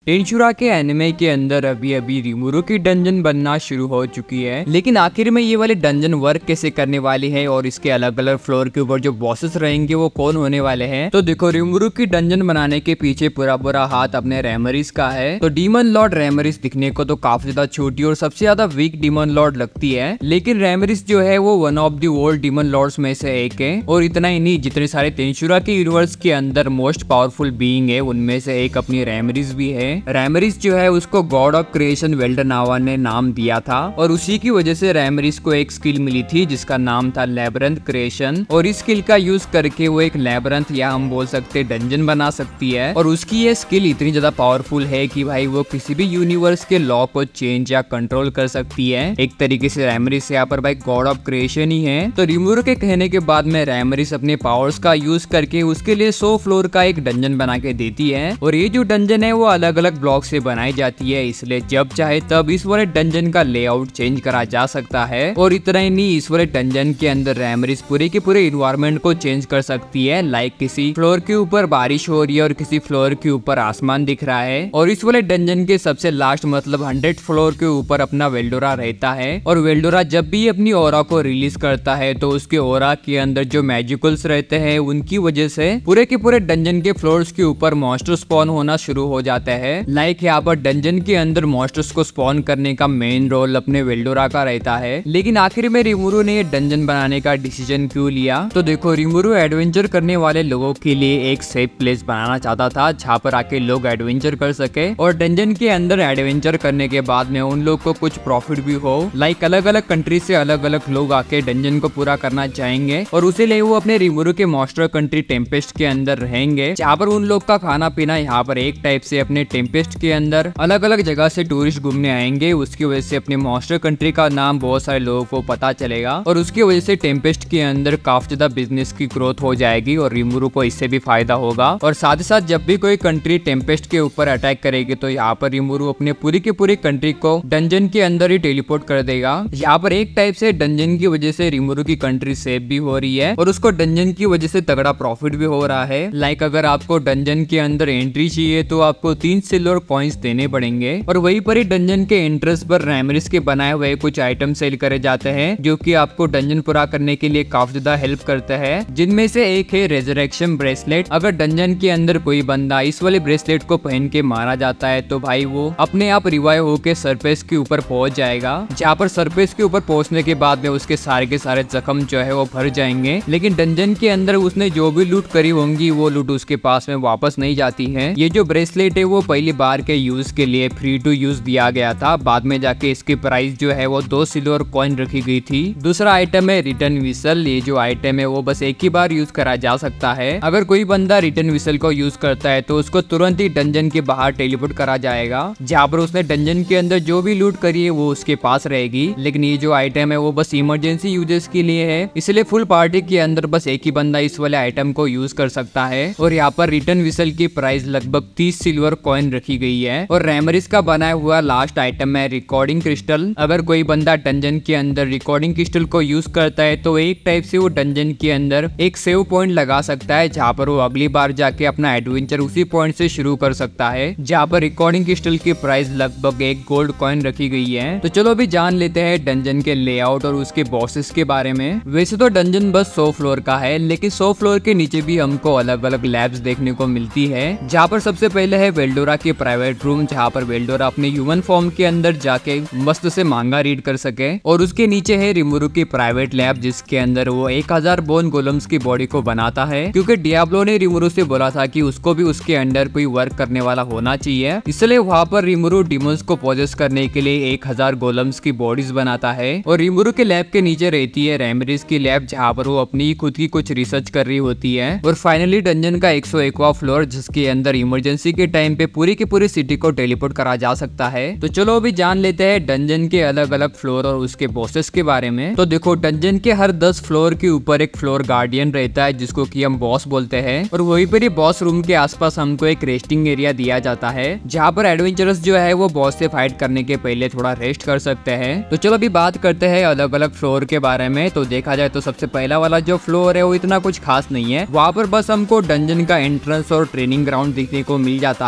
टेंशुरा के एनिमे के अंदर अभी अभी रिमुरु की डंजन बनना शुरू हो चुकी है, लेकिन आखिर में ये वाले डंजन वर्क कैसे करने वाली है और इसके अलग अलग फ्लोर के ऊपर जो बॉसेस रहेंगे वो कौन होने वाले हैं। तो देखो, रिमुरु की डंजन बनाने के पीछे पूरा हाथ अपने रैमरिस का है। तो डीमन लॉर्ड रैमरिस दिखने को तो काफी ज्यादा छोटी और सबसे ज्यादा वीक डीमन लॉर्ड लगती है, लेकिन रैमरिस जो है वो one of the old demon lords में से एक है। और इतना ही नहीं, जितने सारे टेंशुरा के यूनिवर्स के अंदर मोस्ट पावरफुल बीइंग है उनमें से एक अपनी रैमरिस भी है। रैमरिस जो है उसको गॉड ऑफ क्रिएशन वेल्डनावा ने नाम दिया था और उसी की वजह से रैमरिस को एक स्किल मिली थी जिसका नाम था लैबरंथ क्रिएशन। और इस स्किल का यूज करके वो एक लैबरंथ या हम बोल सकते डंजन बना सकती है। और उसकी ये स्किल इतनी ज्यादा पावरफुल है कि भाई वो किसी भी यूनिवर्स के लॉ को चेंज या कंट्रोल कर सकती है। एक तरीके से रैमरिस यहाँ पर भाई गॉड ऑफ क्रिएशन ही है। तो रिमुरु के कहने के बाद में रैमरिस अपने पावर्स का यूज करके उसके लिए 100 फ्लोर का एक डंजन बना के देती है। और ये जो डंजन है वो अलग अलग ब्लॉक से बनाई जाती है, इसलिए जब चाहे तब इस वाले डंजन का लेआउट चेंज करा जा सकता है। और इतना ही नहीं, इस वाले डंजन के अंदर रैमरिस पूरे के पूरे इन्वायरमेंट को चेंज कर सकती है। लाइक किसी फ्लोर के ऊपर बारिश हो रही है और किसी फ्लोर के ऊपर आसमान दिख रहा है। और इस वाले डंजन के सबसे लास्ट मतलब 100 फ्लोर के ऊपर अपना वेल्डोरा रहता है। और वेल्डोरा जब भी अपनी ओरा को रिलीज करता है तो उसके ओरा के अंदर जो मैजिकल्स रहते हैं उनकी वजह से पूरे के पूरे डंजन के फ्लोर्स के ऊपर मॉन्स्टर स्पॉन होना शुरू हो जाता है। लाइक यहाँ पर डंजन के अंदर मॉन्स्टर्स को स्पॉन करने का मेन रोल अपने वेल्डोरा का रहता है। लेकिन आखिर में रिमुरु ने ये डंजन बनाने का डिसीजन क्यों लिया? तो देखो, रिमुरु एडवेंचर करने वाले लोगों के लिए एक सेफ प्लेस बनाना चाहता था जहाँ पर आके लोग एडवेंचर कर सके और डंजन के अंदर एडवेंचर करने के बाद में उन लोग को कुछ प्रॉफिट भी हो। लाइक अलग अलग कंट्री से अलग अलग लोग आके डंजन को पूरा करना चाहेंगे और उसे लिए वो अपने रिमुरु के मॉन्स्टर कंट्री टेम्पेस्ट के अंदर रहेंगे, जहाँ पर उन लोग का खाना पीना यहाँ पर एक टाइप से अपने टेम्पेस्ट के अंदर अलग अलग जगह से टूरिस्ट घूमने आएंगे। उसकी वजह से अपने मॉन्स्टर कंट्री का नाम बहुत सारे लोगों को पता चलेगा और उसकी वजह से टेम्पेस्ट के अंदर काफी ज्यादा बिजनेस की ग्रोथ हो जाएगी और रिमुरु को इससे भी फायदा होगा। और साथ ही साथ जब भी कोई कंट्री टेम्पेस्ट के ऊपर अटैक करेगी तो यहाँ पर रिमुरु अपने पूरी की पूरी कंट्री को डंजन के अंदर ही टेलीपोर्ट कर देगा। यहाँ पर एक टाइप से डंजन की वजह से रिमुरु की कंट्री सेफ भी हो रही है और उसको डंजन की वजह से तगड़ा प्रॉफिट भी हो रहा है। लाइक अगर आपको डंजन के अंदर एंट्री चाहिए तो आपको 3 सिल्वर कॉइंस देने पड़ेंगे और वहीं पर ही डंजन के एंट्रेंस पर रैमरिस के बनाए हुए कुछ आइटम सेल करे जाते हैं जो कि आपको डंजन पूरा करने के लिए काफी ज्यादा हेल्प करता है, जिनमें से एक है रेजरेक्शन ब्रेसलेट। अगर डंजन के अंदर कोई बंदा इस वाले ब्रेसलेट को पहन के मारा जाता है तो भाई वो अपने आप रिवाइव होके सरफेस के ऊपर पहुंच जाएगा, जहाँ पर सरफेस के ऊपर पहुंचने के बाद में उसके सारे के सारे जख्म जो है वो भर जाएंगे। लेकिन डंजन के अंदर उसने जो भी लूट करी होंगी वो लूट उसके पास में वापस नहीं जाती है। ये जो ब्रेसलेट है वो पहली बार के यूज के लिए फ्री टू यूज दिया गया था, बाद में जाके इसकी प्राइस जो है वो 2 सिल्वर कॉइन रखी गई थी। दूसरा आइटम है रिटर्न विसल। ये जो आइटम है वो बस एक ही बार यूज करा जा सकता है। अगर कोई बंदा रिटर्न विसल को यूज करता है तो उसको तुरंत ही डंजन के बाहर टेलीपोर्ट करा जाएगा, जहाँ पर उसने डंजन के अंदर जो भी लूट करी है वो उसके पास रहेगी। लेकिन ये जो आइटम है वो बस इमरजेंसी यूजेस के लिए है, इसलिए फुल पार्टी के अंदर बस एक ही बंदा इस वाले आइटम को यूज कर सकता है। और यहाँ पर रिटर्न विसल की प्राइस लगभग 30 सिल्वर कॉइन रखी गई है। और रैमरिस का बनाया हुआ लास्ट आइटम है रिकॉर्डिंग क्रिस्टल। अगर कोई बंदा डंजन के अंदर रिकॉर्डिंग क्रिस्टल को यूज करता है तो एक टाइप से वो डंजन के अंदर एक सेव पॉइंट लगा सकता है, जहाँ पर वो अगली बार जाके अपना एडवेंचर उसी पॉइंट से शुरू कर सकता है, जहाँ पर रिकॉर्डिंग क्रिस्टल की प्राइस लगभग 1 गोल्ड कॉइन रखी गई है। तो चलो अभी जान लेते हैं डंजन के लेआउट और उसके बॉसेस के बारे में। वैसे तो डंजन बस 100 फ्लोर का है, लेकिन 100 फ्लोर के नीचे भी हमको अलग अलग लैब्स देखने को मिलती है, जहाँ पर सबसे पहले है वेल्डोरा की प्राइवेट रूम, जहाँ पर वेल्डोरा अपने ह्यूमन फॉर्म के अंदर जाके मस्त से मांगा रीड कर सके। और उसके नीचे है रिमुरु की प्राइवेट लैब, जिसके अंदर वो 1000 बोन गोलम्स की बॉडी को बनाता है, क्योंकि डियाब्लो ने रिमुरु से बोला था कि उसको भी उसके अंडर कोई वर्क करने वाला होना चाहिए। इसलिए वहाँ पर रिमुरु डिमोन्स को पोजेस करने के लिए 1000 गोलम्स की बॉडीज बनाता है। और रिमुरु के लैब के नीचे रहती है रैमरिस की लैब, जहाँ पर वो अपनी खुद की कुछ रिसर्च कर रही होती है। और फाइनली डंजन का 101वां फ्लोर, जिसके अंदर इमरजेंसी के टाइम पे पूरी की पूरी सिटी को टेलीपोर्ट करा जा सकता है। तो चलो अभी जान लेते हैं डंजन के अलग अलग फ्लोर और उसके बॉसेस के बारे में। तो देखो, डंजन के हर 10 फ्लोर के ऊपर एक फ्लोर गार्डियन रहता है जिसको कि हम बॉस बोलते हैं। और वहीं पर ही बॉस रूम के आसपास हमको एक रेस्टिंग एरिया दिया जाता है, जहाँ पर एडवेंचरस जो है वो बॉस से फाइट करने के पहले थोड़ा रेस्ट कर सकते हैं। तो चलो अभी बात करते हैं अलग अलग फ्लोर के बारे में। तो देखा जाए तो सबसे पहला वाला जो फ्लोर है वो इतना कुछ खास नहीं है, वहाँ पर बस हमको डंजन का एंट्रेंस और ट्रेनिंग ग्राउंड देखने को मिल जाता है।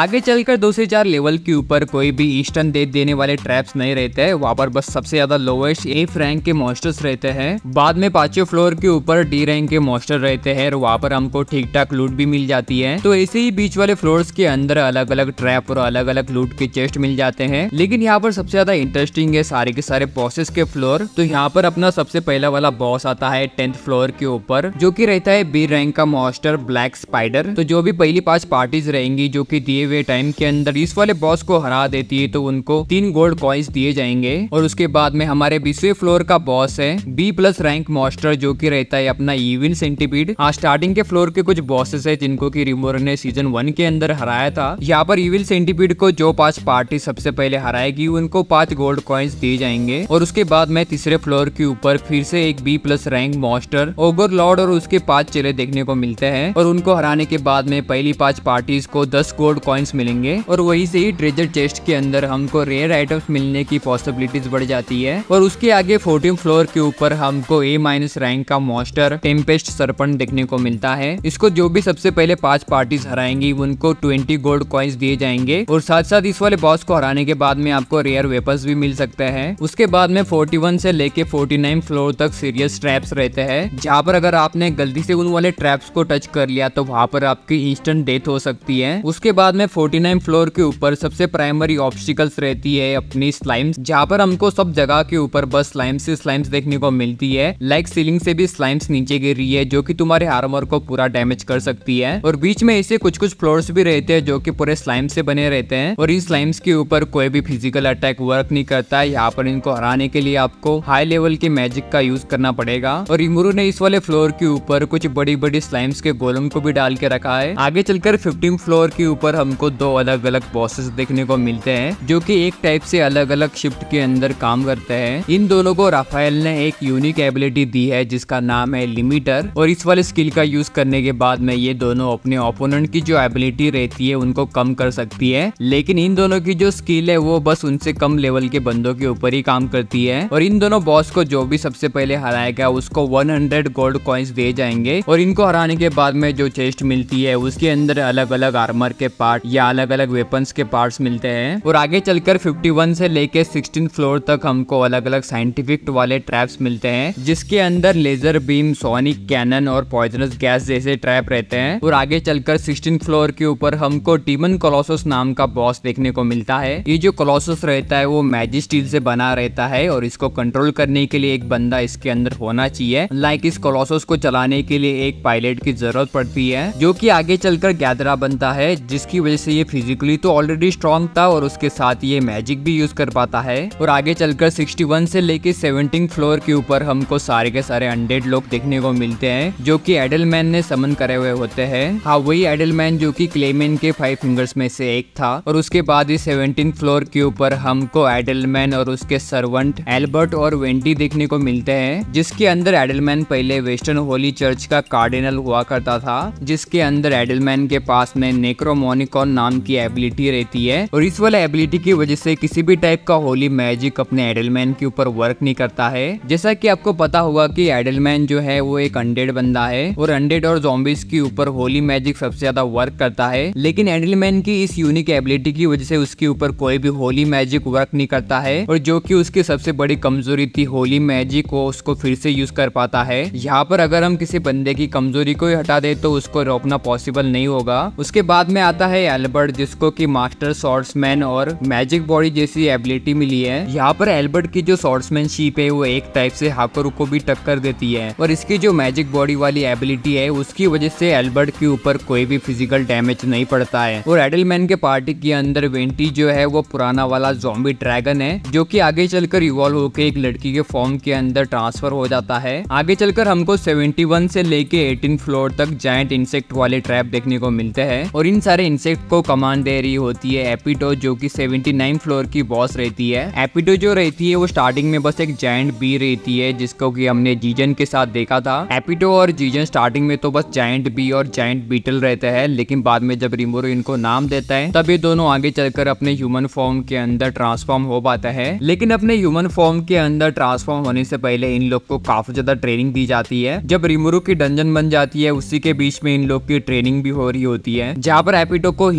आगे चलकर 2 से 4 लेवल के ऊपर कोई भी ईस्टर्न डेथ देने वाले ट्रैप्स नहीं रहते हैं, वहाँ पर बस सबसे ज्यादा लोवेस्ट एफ रैंक के मॉन्स्टर्स रहते हैं। बाद में 5वें फ्लोर के ऊपर डी रैंक के मॉन्स्टर रहते हैं और वहाँ पर हमको ठीक ठाक लूट भी मिल जाती है। तो ऐसे ही बीच वाले फ्लोर्स के अंदर अलग अलग ट्रैप और अलग अलग लूट के चेस्ट मिल जाते हैं। लेकिन यहाँ पर सबसे ज्यादा इंटरेस्टिंग है सारे के सारे बॉसेस के फ्लोर। तो यहाँ पर अपना सबसे पहला वाला बॉस आता है 10th फ्लोर के ऊपर, जो कि रहता है बी रैंक का मॉन्स्टर ब्लैक स्पाइडर। तो जो भी पहली 5 पार्टीज रहेंगी जो कि दिए हुए टाइम के अंदर इस वाले बॉस को हरा देती है तो उनको 3 गोल्ड कॉइन्स दिए जाएंगे। और उसके बाद में हमारे 20वें फ्लोर का बॉस है बी प्लस रैंक मॉन्स्टर, जो कि रहता है अपना इविल सेंटीपीड। स्टार्टिंग के फ्लोर के कुछ बॉसेस है जिनको की रिमोर ने सीजन 1 के अंदर हराया था। यहाँ पर इविल सेंटीपीड को जो 5 पार्टी सबसे पहले हराएगी उनको 5 गोल्ड कॉइन्स दिए जाएंगे। और उसके बाद में 3रे फ्लोर के ऊपर फिर से एक B plus rank monster ogre lord और उसके 5 चेले देखने को मिलते हैं। और उनको हराने के बाद में पहली 5 पार्टीज को 10 गोल्ड कॉइन्स मिलेंगे। और वही से ही ट्रेजर चेस्ट के अंदर हमको रेयर आइटम्स मिलने की पॉसिबिलिटीज बढ़ जाती है। और उसके आगे 14 फ्लोर के ऊपर हमको ए माइनस रैंक का मॉन्स्टर टेम्पेस्ट सरपंट देखने को मिलता है। इसको जो भी सबसे पहले 5 पार्टीज हराएंगी उनको 20 गोल्ड कॉइन्स दिए जाएंगे। और साथ साथ इस वाले बॉस को हराने के बाद में आपको रेयर वेपन्स भी मिल सकते हैं। उसके बाद में 41 से लेके 49 फ्लोर तक सीरियस ट्रैप्स रहते हैं, जहाँ पर अगर आपने गलती से उन वाले ट्रैप्स को टच कर लिया तो वहाँ पर आपकी इंस्टेंट डेथ हो सकती है। उसके बाद में 49 फ्लोर के ऊपर सबसे प्राइमरी ऑब्स्टिकल्स रहती है अपनी स्लाइम्स, जहाँ पर हमको सब जगह के ऊपर बस स्लाइम्स देखने को मिलती है। लाइक सीलिंग से भी स्लाइम्स नीचे गिर रही है जो कि तुम्हारे आर्मर को पूरा डैमेज कर सकती है। और बीच में ऐसे कुछ फ्लोर्स भी रहते हैं जो कि पूरे स्लाइम से बने रहते हैं और इन स्लाइम्स के ऊपर कोई भी फिजिकल अटैक वर्क नहीं करता है। यहाँ पर इनको हराने के लिए आपको हाई लेवल के मैजिक का यूज करना पड़ेगा। और रिमोरू ने इस वाले फ्लोर के ऊपर कुछ बड़ी स्लाइम्स के गोलम को भी डाल के रखा है। आगे चलकर 15 फ्लोर के ऊपर हमको 2 अलग अलग बॉसेस देखने को मिलते हैं जो कि एक टाइप से अलग अलग शिफ्ट के अंदर काम करते हैं। इन दोनों को राफेल ने एक यूनिक एबिलिटी दी है जिसका नाम है लिमिटर। और इस वाले स्किल का यूज करने के बाद में ये दोनों अपने ओपोनेंट की जो एबिलिटी रहती है उनको कम कर सकती है। लेकिन इन दोनों की जो स्किल है वो बस उनसे कम लेवल के बंदों के ऊपर ही काम करती है। और इन दोनों बॉस को जो भी सबसे पहले हराएगा उसको 100 गोल्ड कॉइन्स दिए जाएंगे। और इनको हराने के बाद में जो चेस्ट मिलती है उसके अंदर अलग अलग आर्मर के पार्ट या अलग अलग वेपन्स के पार्ट्स मिलते हैं। और आगे चलकर 51 से लेके 16 फ्लोर तक हमको अलग अलग साइंटिफिक वाले ट्रैप्स मिलते हैं जिसके अंदर लेजर बीम, सोनिक कैनन और पॉइजनस गैस जैसे ट्रैप रहते हैं। और आगे चलकर 16 फ्लोर के ऊपर हमको डीमन कोलोसस नाम का बॉस देखने को मिलता है। ये जो कोलोसस रहता है वो मैजिक स्टील से बना रहता है और इसको कंट्रोल करने के लिए एक बंदा इसके अंदर होना चाहिए। लाइक इस कोलोसस को चलाने के लिए एक पायलट की जरूरत पड़ती है जो कि आगे चलकर गैदरा बनता है, जिसकी वजह से ये फिजिकली तो ऑलरेडी स्ट्रॉन्ग था और उसके साथ ये मैजिक भी यूज कर पाता है। और आगे चलकर 61 से लेके 17 फ्लोर के ऊपर हमको सारे के सारे अनडेड लोग देखने को मिलते हैं जो कि एडलमैन ने समन करे हुए होते हैं। हाँ, वही एडलमैन जो कि क्लेमेन के 5 फिंगर्स में से एक था। और उसके बाद ही 17 फ्लोर के ऊपर हमको एडलमैन और उसके सर्वेंट एल्बर्ट और वेंटी देखने को मिलते हैं, जिसके अंदर एडलमैन पहले वेस्टर्न होली चर्च का कार्डिनल हुआ करता था, जिसके अंदर एडलमैन के पास में नेक्रोमोनिकॉन नाम की एबिलिटी रहती है। और इस वाले एबिलिटी की वजह से किसी भी टाइप का होली मैजिक अपने एडलमैन के ऊपर वर्क नहीं करता है। जैसा कि आपको पता होगा कि एडलमैन जो है वो एक अनडेड बंदा है और अनडेड और ज़ॉम्बीज के ऊपर होली मैजिक सबसे ज्यादा वर्क करता है। लेकिन एडलमैन की इस यूनिक एबिलिटी की वजह से उसके ऊपर कोई भी होली मैजिक वर्क नहीं करता है और जो कि उसकी सबसे बड़ी कमजोरी थी होली मैजिक को उसको फिर से यूज कर पाता है। यहाँ पर अगर हम किसी बंदे की कमजोरी को हटा दे तो उसको रोकना पॉसिबल नहीं होगा। उसके बाद में आता है एल्बर्ट, जिसको की मास्टर स्वॉर्ड्समैन और मैजिक बॉडी जैसी एबिलिटी मिली है। यहाँ पर एल्बर्ट की जो स्वॉर्ड्समैनशिप है वो एक टाइप से हाकोरू को भी टक्कर देती है और इसकी जो मैजिक बॉडी वाली एबिलिटी है उसकी वजह से एल्बर्ट के ऊपर कोई भी फिजिकल डैमेज नहीं पड़ता है। और एडलमैन के पार्टी के अंदर वेंटी जो है वो पुराना वाला ज़ॉम्बी ड्रैगन है जो कि आगे चलकर इवॉल्व होकर एक लड़की के फॉर्म के अंदर ट्रांसफर हो जाता है। आगे चलकर हमको 71 से लेके 18 फ्लोर तक जायंट इंसेक्ट वाले ट्रैप देखने को मिलते हैं और इन सारे इंसेक्ट को कमांड दे रही होती है एपिटो, जो कि 79 फ्लोर की बॉस रहती है। एपिटो जो रहती है वो स्टार्टिंग में बस एक जायंट बी रहती है जिसको कि हमने जीजन के साथ देखा था। एपिटो और जीजन स्टार्टिंग में तो बस जायंट बी और जायंट बीटल रहते हैं, लेकिन बाद में जब रिमोरू इनको नाम देता है तब ये दोनों आगे चलकर अपने ह्यूमन फॉर्म के अंदर ट्रांसफॉर्म हो पाता है। लेकिन अपने ह्यूमन फॉर्म के अंदर ट्रांसफॉर्म होने से पहले इन लोग को काफी ज्यादा ट्रेनिंग दी जाती है। जब रिमोरू की डंजन बन जाती है उसी के बीच में इन लोग की ट्रेनिंग भी हो रही होती है, जहाँ पर एपिटो को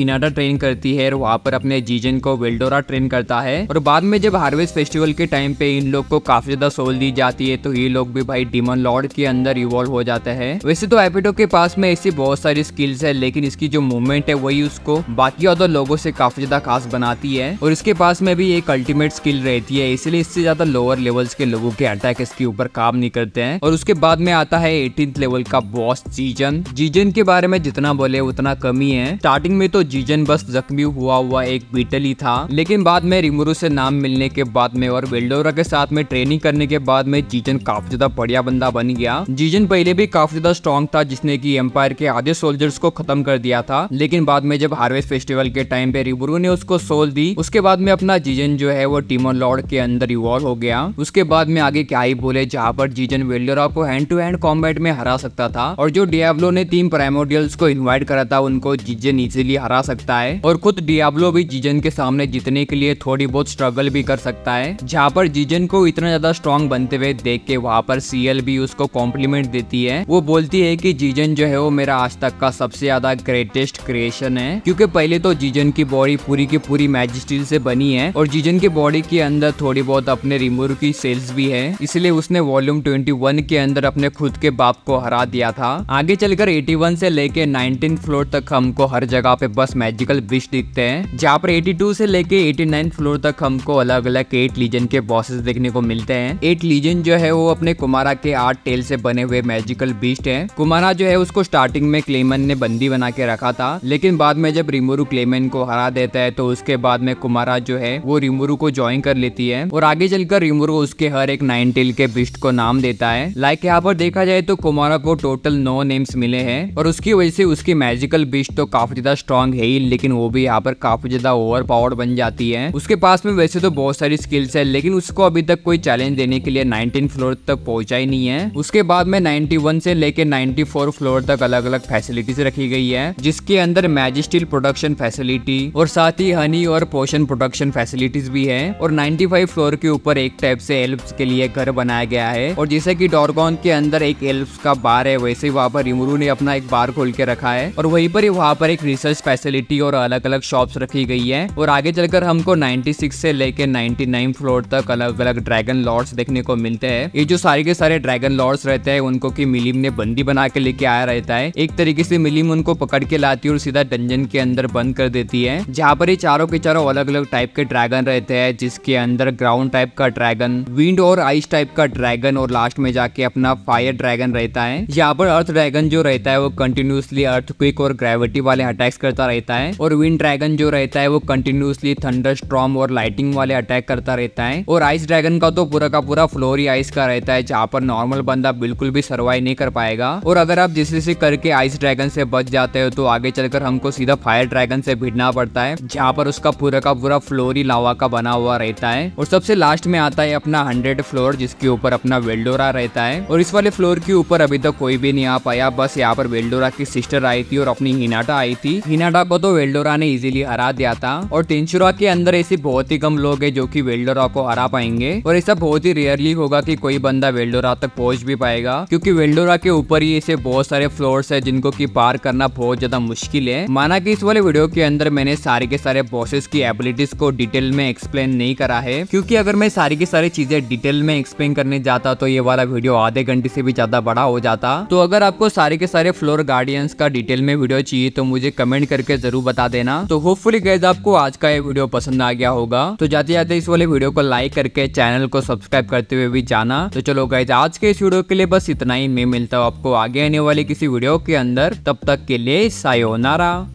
हिनाटा ट्रेन करती है और वहाँ पर अपने जीजन को वेल्डोरा ट्रेन करता है। और बाद में जब हार्वेस्ट फेस्टिवल के टाइम पे इन लोग को काफी ज्यादा सोल दी जाती है तो ये लोग भी भाई डीमन लॉर्ड के अंदर इवॉल्व हो जाते हैं। वैसे तो एपिटो के पास में ऐसी बहुत सारी स्किल्स है, लेकिन इसकी जो मूवमेंट है वही उसको बाकी अदर लोगों से काफी ज्यादा खास बनाती है। और इसके पास में भी एक अल्टीमेट स्किल रहती है, इसलिए इससे ज्यादा लोअर लेवल्स के लोगों के अटैक इसके ऊपर काम नहीं करते हैं। और उसके बाद में आता है 18th लेवल का बॉस जीजन। जीजन के बारे में जितना बोले उतना कम ही है। स्टार्टिंग में तो जीजन बस जख्मी हुआ एक बीटल ही था, लेकिन बाद में रिमुरु से नाम मिलने के बाद में और वेल्डोरा के साथ में ट्रेनिंग करने के बाद में जीजन काफी ज्यादा बढ़िया बंदा बन गया। जीजन पहले भी काफी ज्यादा स्ट्रॉन्ग था, जिसने की एम्पायर के आधे सोल्जर्स को खत्म कर दिया था, लेकिन बाद में जब हार्वेस्ट फेस्टिवल के टाइम पे रिमुरु ने उसको सोल दी, उसके बाद में अपना जीजन जो है वो डीमन लॉर्ड के अंदर इवॉल्व हो गया। उसके बाद में आगे क्या ही बोले, जहाँ पर जीजन वेल्डोरा को हैंड टू हैंड कॉम्बैट में हरा सकता था और जो डियाब्लो ने 3 प्राइमोर्डियल्स को इनवाइट करा था उनको जीजन इजीली हरा सकता है। और खुद डियाब्लो भी जीजन के सामने जीतने के लिए थोड़ी बहुत स्ट्रगल भी कर सकता है। जहाँ पर जीजन को इतना ज्यादा स्ट्रॉन्ग बनते हुए देख के वहाँ पर सीएल भी उसको कॉम्प्लीमेंट देती है। वो बोलती है कि जीजन जो है वो मेरा आज तक का सबसे ज्यादा ग्रेटेस्ट क्रिएशन है, क्योंकि पहले तो जीजन की बॉडी पूरी की पूरी मैजिक स्टील से बनी है और जीजन की बॉडी के अंदर थोड़ी बहुत अपने रिमुरु की सेल्स भी है, इसलिए उसने वॉल्यूम 21 के अंदर अपने खुद के बाप को हरा दिया था। आगे चलकर 81 से लेके 19th फ्लोर तक हमको हर जगह पे बस मैजिकल बिस्ट दिखते हैं, जहाँ पर 82 से लेके 89th फ्लोर तक हमको अलग अलग 8 लीजन के बॉसेस देखने को मिलते हैं। 8 लीजन जो है वो अपने कुमारा के 8 टेल से बने हुए मैजिकल बिस्ट है। कुमारा जो है उसको स्टार्टिंग में क्लेमन ने बंदी बना के रखा था, लेकिन बाद में जब रिमुरु क्लेमन को हरा देता है तो उसके बाद में कुमारा जो है वो रिमुरु को ज्वाइन कर लेती है और आगे चलकर रिमुरु उसके हर एक 9 टेल के बिस्ट को नाम देता है। लाइक यहाँ पर देखा जाए तो कुमारा को टोटल 9 नेम्स मिले हैं और उसकी वजह से उसकी मैजिकल बिस्ट तो काफी ज्यादा स्ट्रॉन्ग है ही, लेकिन वो भी यहाँ पर काफी ज्यादा ओवर पावर्ड बन जाती है। उसके पास में वैसे तो बहुत सारी स्किल्स है, लेकिन उसको अभी तक कोई चैलेंज देने के लिए 19th फ्लोर तक पहुंचा ही नहीं है। उसके बाद में 91 से लेके 94 फ्लोर तक अलग अलग फैसिलिटीज रखी गई है, जिसके अंदर मैजिक स्टील प्रोडक्शन फैसिलिटी और साथ ही हनी और पोशन प्रोडक्शन फैसिलिटीज भी है। और 95 फ्लोर के ऊपर एक टाइप से एल्फ्स के लिए घर बनाया गया है, और जैसे कि डॉर्गॉन के अंदर एक एल्फ्स का बार है, वैसे ही वहाँ पर रिमुरु ने अपना एक बार खोल के रखा है और वहीं पर वहाँ पर एक रिसर्च फैसिलिटी और अलग अलग शॉप्स रखी गई है। और आगे चलकर हमको 96 से लेके 99 फ्लोर तक अलग अलग ड्रैगन लॉर्ड्स देखने को मिलते हैं। ये जो सारे के सारे ड्रैगन लॉर्ड्स रहते हैं उनको की मिलिम ने बंदी बना के लेके आया रहता है। एक तरीके से मिलिम उनको पकड़ के लाती है और सीधा डंजन के अंदर बंद कर देती है, जहाँ पर ये चारों के चारों अलग अलग टाइप के ड्रैगन रहते हैं, जिसके अंदर ग्राउंड टाइप का ड्रैगन, विंड और आइस टाइप का ड्रैगन और लास्ट में जाके अपना फायर ड्रैगन रहता है। यहाँ पर अर्थ ड्रैगन जो रहता है वो कंटिन्यूसली अर्थक्वेक और ग्रेविटी वाले अटैक्स करता रहता है, और विंड ड्रैगन जो रहता है वो कंटिन्यूसली थंडर स्टॉर्म और लाइटिंग वाले अटैक करता रहता है। और आइस ड्रैगन का तो पूरा का पूरा फ्लोर ही आइस का रहता है, जहाँ पर नॉर्मल बंदा बिल्कुल भी सर्वाइव नहीं कर पाएगा। और अगर आप जैसे करके आइस ड्रैगन से बच जाते हो तो आगे चलकर हमको सीधा फायर ड्रैगन से भिड़ना पड़ता है, जहाँ पर उसका पूरा का पूरा फ्लोर ही लावा का बना हुआ रहता है। और सबसे लास्ट में आता है अपना 100 फ्लोर, जिसके ऊपर अपना वेल्डोरा रहता है। और इस वाले फ्लोर के ऊपर अभी तक कोई भी नहीं आ पाया, बस यहाँ पर वेल्डोरा की सिस्टर आई थी और अपनी हिनाटा आई थी। हिनाटा को तो वेल्डोरा ने इजीली हरा दिया था, और टेंशुरा के अंदर ऐसे बहुत ही कम लोग हैं जो कि वेल्डोरा को हरा पाएंगे, और ऐसा बहुत ही रेयरली होगा कि कोई बंदा वेल्डोरा तक पहुंच भी पाएगा, क्योंकि वेल्डोरा के ऊपर ही ऐसे बहुत सारे फ्लोर्स है जिनको की पार करना बहुत ज्यादा मुश्किल है। माना कि इस वाले वीडियो के अंदर मैंने सारे के सारे बॉसेस की एबिलिटीज को डिटेल में एक्सप्लेन नहीं करा है, क्योंकि अगर मैं सारी की सारी चीजें डिटेल में एक्सप्लेन करने जाता तो ये वाला वीडियो आधे घंटे से भी ज्यादा बड़ा हो जाता। तो अगर आपको सारे के सारे फ्लोर गार्डियंस का डिटेल में वीडियो चाहिए तो मुझे कमेंट करके जरूर बता देना। तो होपफुली गाइस आपको आज का ये वीडियो पसंद आ गया होगा, तो जाते जाते इस वाले वीडियो को लाइक करके चैनल को सब्सक्राइब करते हुए भी जाना। तो चलो गाइस आज के इस वीडियो के लिए बस इतना ही, मैं मिलता हूँ आपको आगे आने वाली किसी वीडियो के अंदर, तब तक के लिए सायोनारा।